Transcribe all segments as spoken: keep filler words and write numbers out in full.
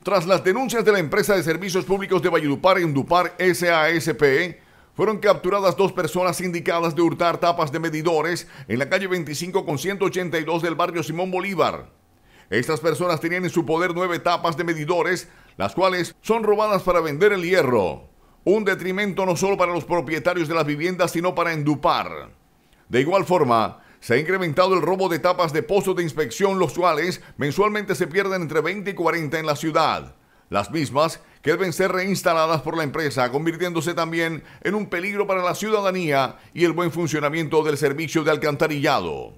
Tras las denuncias de la empresa de servicios públicos de Valledupar, Endupar S A S P, fueron capturadas dos personas indicadas de hurtar tapas de medidores en la calle veinticinco con ciento ochenta y dos del barrio Simón Bolívar. Estas personas tenían en su poder nueve tapas de medidores, las cuales son robadas para vender el hierro. Un detrimento no solo para los propietarios de las viviendas, sino para Endupar. De igual forma, se ha incrementado el robo de tapas de pozos de inspección, los cuales mensualmente se pierden entre veinte y cuarenta en la ciudad. Las mismas que deben ser reinstaladas por la empresa, convirtiéndose también en un peligro para la ciudadanía y el buen funcionamiento del servicio de alcantarillado.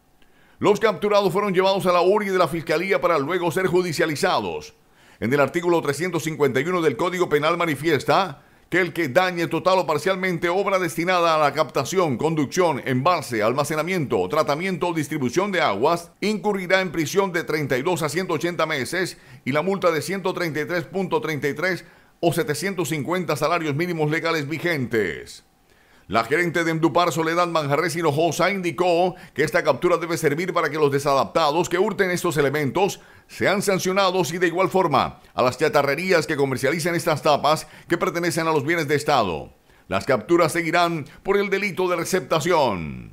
Los capturados fueron llevados a la U R I de la Fiscalía para luego ser judicializados. En el artículo trescientos cincuenta y uno del Código Penal manifiesta que el que dañe total o parcialmente obra destinada a la captación, conducción, embalse, almacenamiento, tratamiento o distribución de aguas, incurrirá en prisión de treinta y dos a ciento ochenta meses y la multa de ciento treinta y tres punto treinta y tres o setecientos cincuenta salarios mínimos legales vigentes. La gerente de Endupar, Soledad Manjarres Hinojosa, indicó que esta captura debe servir para que los desadaptados que hurten estos elementos sean sancionados y de igual forma a las chatarrerías que comercializan estas tapas que pertenecen a los bienes de Estado. Las capturas seguirán por el delito de receptación.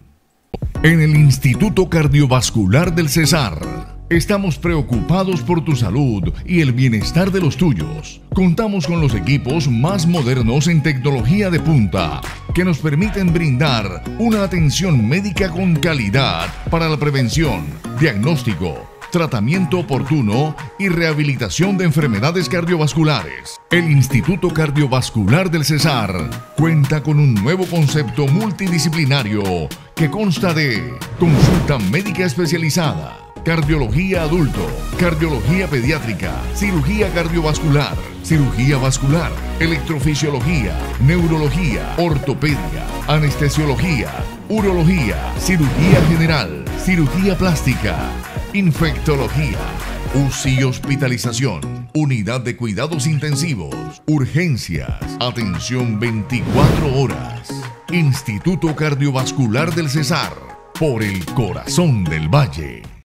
En el Instituto Cardiovascular del Cesar estamos preocupados por tu salud y el bienestar de los tuyos. Contamos con los equipos más modernos en tecnología de punta que nos permiten brindar una atención médica con calidad para la prevención, diagnóstico, tratamiento oportuno y rehabilitación de enfermedades cardiovasculares. El Instituto Cardiovascular del Cesar cuenta con un nuevo concepto multidisciplinario que consta de consulta médica especializada, cardiología adulto, cardiología pediátrica, cirugía cardiovascular, cirugía vascular, electrofisiología, neurología, ortopedia, anestesiología, urología, cirugía general, cirugía plástica, infectología, U C I y hospitalización, unidad de cuidados intensivos, urgencias, atención veinticuatro horas. Instituto Cardiovascular del Cesar, por el corazón del Valle.